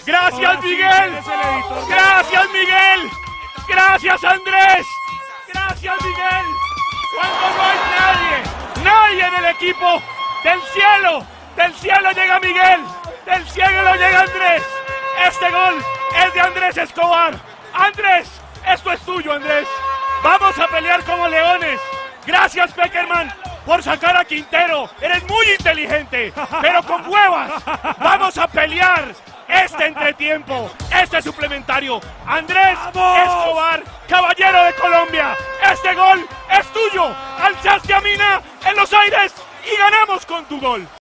Gracias, Miguel. Gracias, Miguel. Gracias, Andrés. Gracias, Miguel. Cuando no hay nadie en el equipo, del cielo llega Miguel, del cielo llega Andrés. Este gol es de Andrés Escobar. Andrés, esto es tuyo, Andrés. Vamos a pelear como leones. Gracias, Pekerman, por sacar a Quintero. Eres muy inteligente, pero con huevas. Vamos a pelear este entretiempo, este suplementario. Andrés Escobar, caballero de Colombia. Este gol es tuyo. Alzaste a Mina en los aires y ganamos con tu gol.